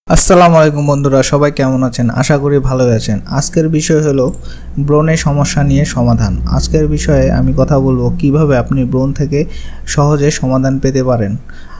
আসসালামু আলাইকুম বন্ধুরা, সবাই কেমন আছেন? আশা করি ভালো আছেন। আজকের বিষয় হলো ব্রণের সমস্যা নিয়ে সমাধান। আজকের বিষয়ে আমি কথা বলবো কিভাবে আপনি ব্রণ থেকে সহজে সমাধান পেতে পারেন।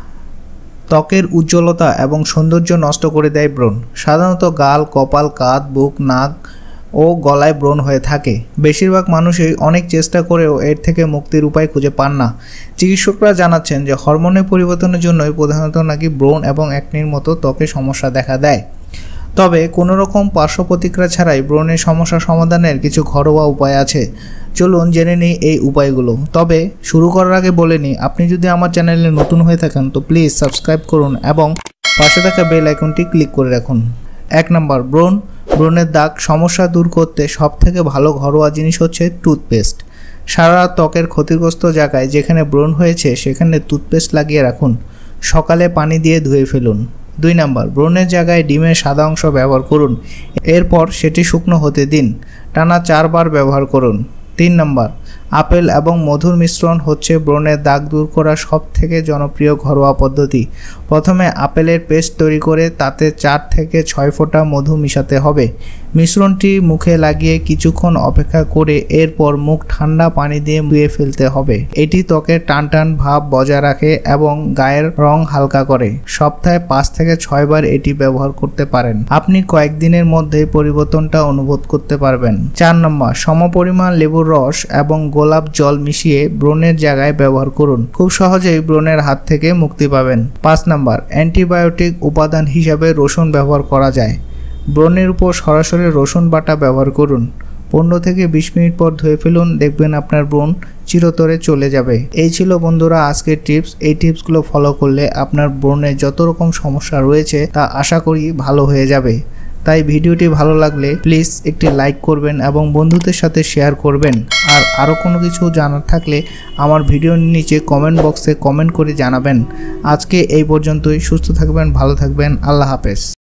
ত্বকের উজ্জ্বলতা এবং সৌন্দর্য নষ্ট করে দেয় ব্রণ। সাধারণত গাল, কপাল, কাঁধ, বুক, নাক ও গলায় ব্রণ হয়ে থাকে। বেশিরভাগ মানুষই অনেক চেষ্টা করেও এর থেকে মুক্তির উপায় খুঁজে পান না। চিকিৎসকরা জানাচ্ছেন যে হরমোনের পরিবর্তনের জন্যই প্রধানত নাকি ব্রণ এবং একনির মতো ত্বকের সমস্যা দেখা দেয়। তবে কোনো রকম পার্শ্ব প্রতিক্রিয়া ছাড়াই ব্রণের সমস্যা সমাধানের কিছু ঘরোয়া উপায় আছে। চলুন জেনে নিই এই উপায়গুলো। তবে শুরু করার আগে বলে নিই, আপনি যদি আমার চ্যানেলে নতুন হয়ে থাকেন তো প্লিজ সাবস্ক্রাইব করুন এবং পাশে থাকা বেল আইকনটি ক্লিক করে রাখুন। 1 নম্বর, ব্রণের দাগ সমস্যা দূর করতে সবথেকে ভালো ঘরোয়া জিনিস হচ্ছে টুথপেস্ট। সারা ত্বকের ক্ষতিগ্রস্ত জায়গায় যেখানে ব্রণ হয়েছে সেখানে টুথপেস্ট লাগিয়ে রাখুন। সকালে পানি দিয়ে ধুয়ে ফেলুন। 2 নম্বর, ব্রণের জায়গায় ডিমের সাদা অংশ ব্যবহার করুন। এরপর সেটি শুকনো হতে দিন। টানা 4 বার ব্যবহার করুন। 3 নম্বর, আপেল এবং মধুর মিশ্রণ হচ্ছে ব্রণের দাগ দূর করার সবথেকে জনপ্রিয় ঘরোয়া পদ্ধতি। প্রথমে আপেলের পেস্ট তৈরি করে তাতে 4 থেকে 6 ফোঁটা মধু মিশাতে হবে। মিশ্রণটি মুখে লাগিয়ে কিছুক্ষণ অপেক্ষা করে এরপর মুখ ঠান্ডা পানি দিয়ে ধুয়ে ফেলতে হবে। এটি ত্বকের টানটান ভাব বজায় রাখে এবং গায়ের রং হালকা করে। সপ্তাহে 5 থেকে 6 বার এটি ব্যবহার করতে পারেন। আপনি কয়েকদিনের মধ্যেই পরিবর্তনটা অনুভব করতে পারবেন। 4 নম্বর, সমপরিমাণ লেবুর রস এবং গোলাপ জল মিশিয়ে ব্রণের জায়গায় ব্যবহার করুন। খুব সহজেই ব্রণের হাত থেকে মুক্তি পাবেন। 5 নম্বর, অ্যান্টিবায়োটিক উপাদান হিসাবে রসুন ব্যবহার করা যায়। ব্রণের উপর সরাসরি রসুন বাটা ব্যবহার করুন। 15 থেকে 20 মিনিট পর ধুয়ে ফেলুন, দেখবেন আপনার ব্রণ চিরতরে চলে যাবে। এই ছিল বন্ধুরা আজকের টিপস। এই টিপসগুলো ফলো করলে আপনার ব্রণের যত রকম সমস্যা রয়েছে তা আশা করি ভালো হয়ে যাবে। তাই ভিডিওটি ভালো লাগলে প্লিজ একটি লাইক করবেন এবং বন্ধুদের সাথে শেয়ার করবেন। আর আরও কোনো কিছু জানার থাকলে আমার ভিডিওর নিচে কমেন্ট বক্সে কমেন্ট করে জানাবেন। আজকে এই পর্যন্তই। সুস্থ থাকবেন, ভালো থাকবেন। আল্লাহ হাফেজ।